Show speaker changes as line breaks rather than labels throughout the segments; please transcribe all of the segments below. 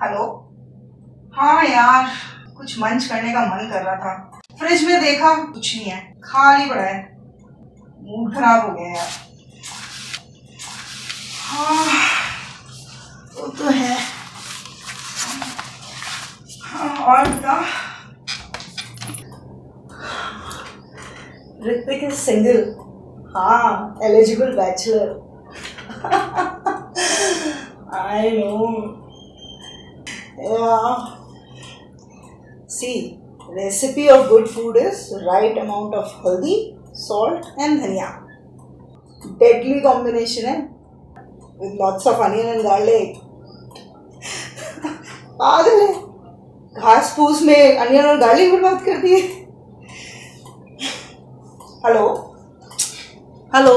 Hello. हाँ यार, कुछ मंच करने का मन कर रहा था। फ्रिज में देखा कुछ नहीं है, खाली पड़ा है। मूड खराब हो गया यार। हाँ वो तो है। हाँ और बता। Hrithik is single. हाँ, eligible bachelor. I know. Yeah. See, recipe of good food is right amount of haldi, salt and dhania. Deadly combination है, with lots of onion and garlic. पागल है, घास फूस में अनियन और गार्लिक बर्बाद कर दिए। Hello hello.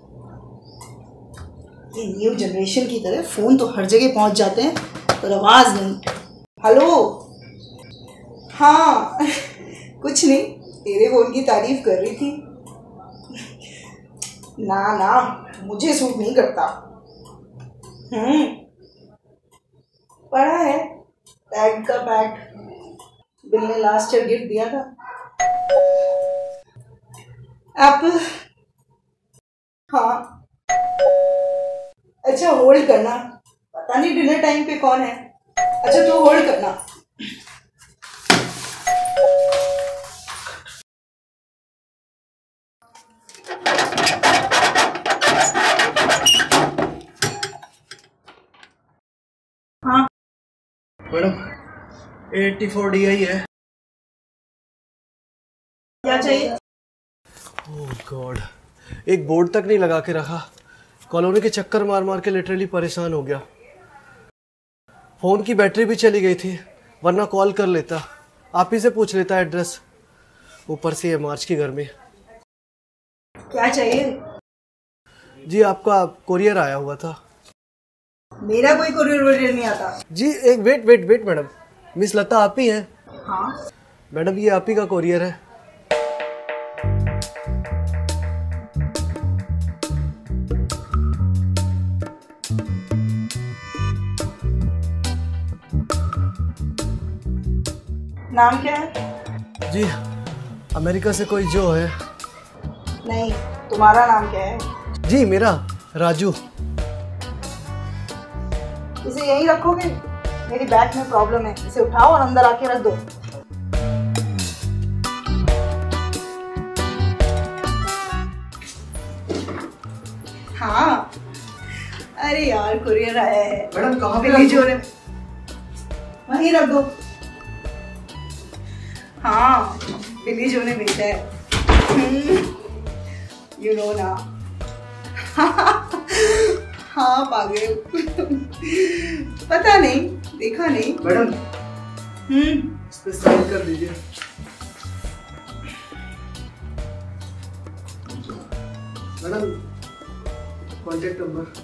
ये न्यू जनरेशन की तरह फोन तो हर जगह पहुंच जाते हैं पर आवाज नहीं। हेलो। हाँ कुछ नहीं, तेरे फोन की तारीफ कर रही थी। ना ना, मुझे सूट नहीं करता। पड़ा है पैड का पैड, बिल ने लास्ट ईयर गिफ्ट दिया था। आप हाँ अच्छा होल्ड करना, पता नहीं डिनर टाइम पे कौन है। अच्छा तो होल्ड करना। हाँ
मैडम 84 DI है।
क्या चाहिए?
ओह गॉड, एक बोर्ड तक नहीं लगा के रखा। कॉलोनी के चक्कर मार मार के लिटरली परेशान हो गया। फोन की बैटरी भी चली गई थी, वरना कॉल कर लेता। आप ही से पूछ लेता एड्रेस। ऊपर से ये मार्च की गर्मी।
क्या चाहिए?
जी आपका कोरियर आया हुआ था।
मेरा कोई कोरियर वोरियर नहीं आता।
जी एक वेट मैडम, मिस लता आप ही हैं?
हाँ
मैडम ये आप ही का कोरियर है।
नाम क्या है?
जी अमेरिका से कोई जो है।
नहीं, तुम्हारा नाम क्या है?
जी मेरा राजू।
इसे यहीं रखोगे? मेरी बैग में प्रॉब्लम है, इसे उठाओ और अंदर आके रख दो। हाँ अरे यार कुरियर आया है।
मैडम कहाँ पे?
वहीं रख दो। हाँ बिल्ली जो ने भेजा है। यू नो ना। हाँ पागल। पता नहीं, देखा नहीं।
मैडम इस पे साइन कर दीजिए। Madam contact number.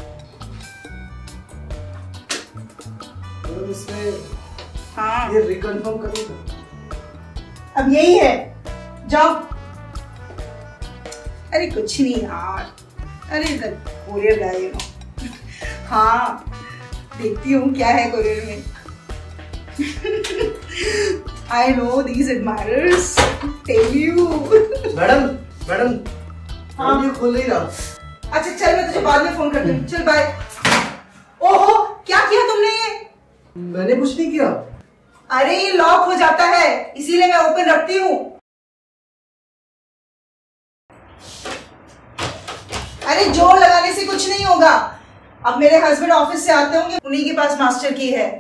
मैडम इसमें
हाँ
ये रिकन्फर्म करेगा।
अब यही है, जाओ। अरे कुछ नहीं यार, अरे कोरियर गाय यू नो। हाँ देखती हूँ क्या है कोरियर में। I know these admirers tell you.
Madam
हाँ
ये खोल नहीं रहा।
अच्छा चल, मैं तुझे बाद में फोन करती हूँ। चल बाय। ओहो क्या किया तुमने ये?
मैंने कुछ नहीं किया।
अरे ये लॉक हो जाता है, इसीलिए मैं ओपन रखती हूँ। अरे जोर लगाने से कुछ नहीं होगा। अब मेरे हस्बैंड ऑफिस से आते होंगे, उन्हीं के पास मास्टर की है।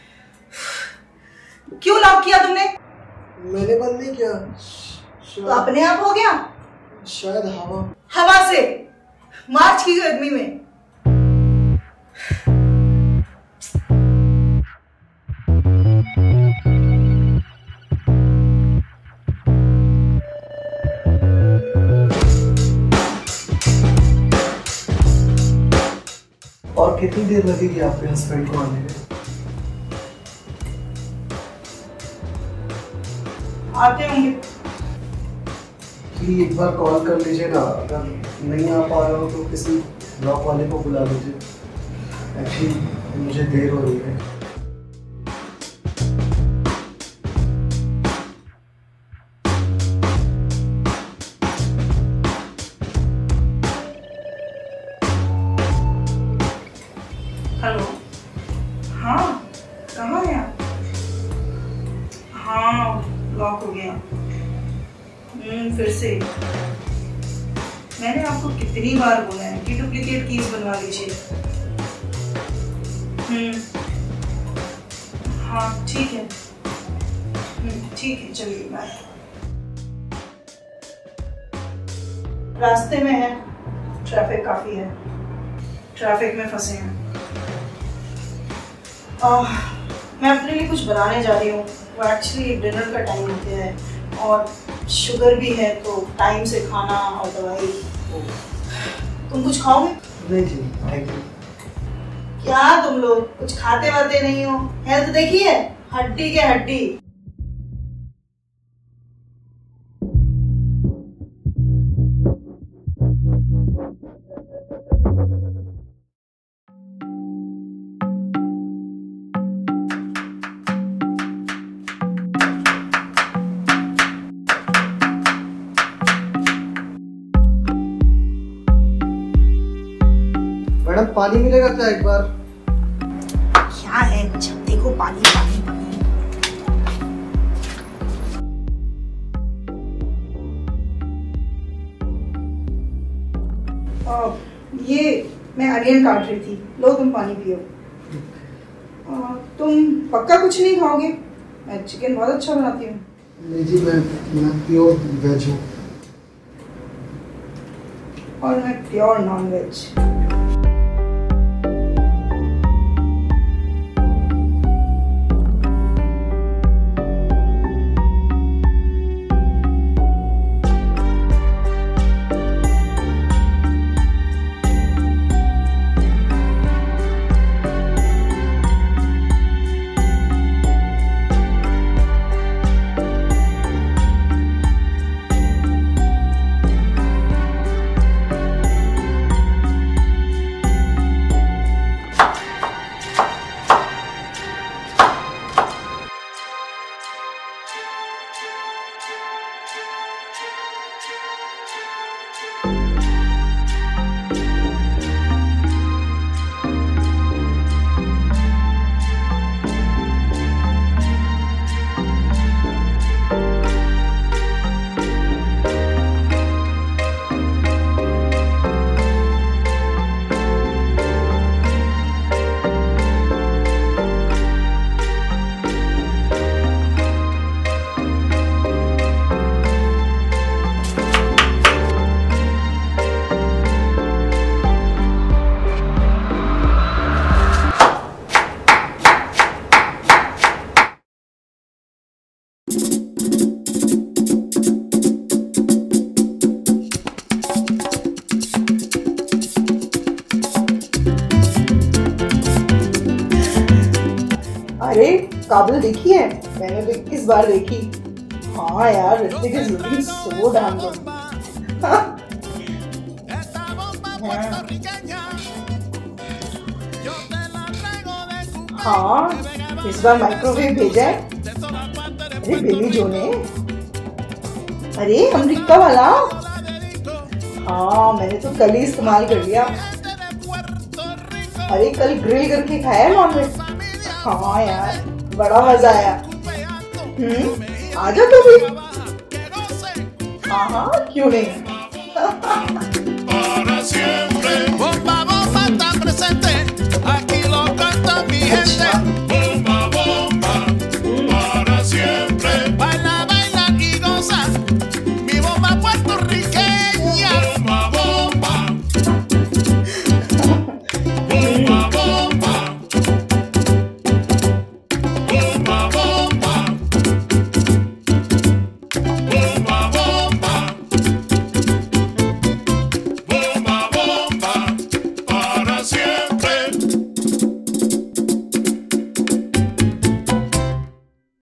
क्यों लॉक किया तुमने?
मैंने बंद नहीं किया।
तो अपने आप हो गया।
शायद
हवा से, मार्च की गर्मी में।
और कितनी देर लगेगी आपके हस्बैंड को आने में?
आते होंगे।
एक बार कॉल कर लीजिएगा, अगर नहीं आ पा रहा हो तो किसी ब्लॉक वाले को बुला लीजिए। एक्चुअली मुझे देर हो रही है।
हाँ, कहाँ है आप? हाँ, लॉक हो गया। फिर से। मैंने आपको कितनी बार बोला है कि डुप्लीकेट कीज बनवा लीजिए। हाँ ठीक है। ठीक है, चलिए बाय। रास्ते में है, ट्रैफिक काफी है, ट्रैफिक में फंसे हैं। मैं अपने लिए कुछ बनाने जा रही हूँ। वो एक्चुअली डिनर का टाइम हो गया है और शुगर भी है, तो टाइम से खाना और दवाई। तुम कुछ खाओगे?
नहीं जी, थैंक यू।
क्या तुम लोग कुछ खाते वाते नहीं हो? हेल्थ देखिए, हड्डी के हड्डी।
मैडम पानी मिलेगा क्या एक बार?
क्या है, जब देखो पानी पानी पानी। ये मैं अनियन काट रही थी, लो तुम पानी पियो। तुम पक्का कुछ नहीं खाओगे? मैं चिकन बहुत अच्छा बनाती हूँ।
नहीं जी, मैं प्योर वेज हूँ।
और मैं प्योर नॉन वेज। अरे काबिल देखी है? मैंने भी इस बार देखी। हाँ यार, Hrithik is looking so damn good. हाँ, इस बार माइक्रोवेव भेजा है। अरे बेबी जो ने, अरे अमेरिका वाला। हाँ, मैंने तो कल ही इस्तेमाल कर लिया। अरे कल ग्रिल करके खाया नॉनवेज। हाँ यार, बड़ा मजा आया। आजा तू भी। हाँ हाँ, क्यों नहीं।